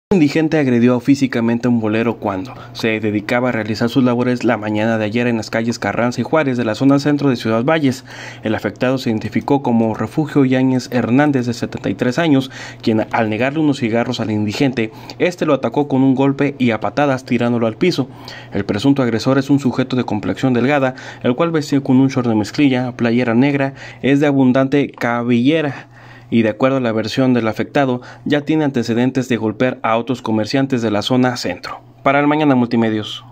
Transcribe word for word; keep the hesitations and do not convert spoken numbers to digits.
Un indigente agredió físicamente a un bolero cuando se dedicaba a realizar sus labores la mañana de ayer en las calles Carranza y Juárez de la zona centro de Ciudad Valles. El afectado se identificó como Refugio Yáñez Hernández, de setenta y tres años, quien al negarle unos cigarros al indigente, este lo atacó con un golpe y a patadas tirándolo al piso. El presunto agresor es un sujeto de complexión delgada, el cual vestía con un short de mezclilla, playera negra, es de abundante cabellera, y de acuerdo a la versión del afectado, ya tiene antecedentes de golpear a otros comerciantes de la zona centro. Para el Mañana Multimedios.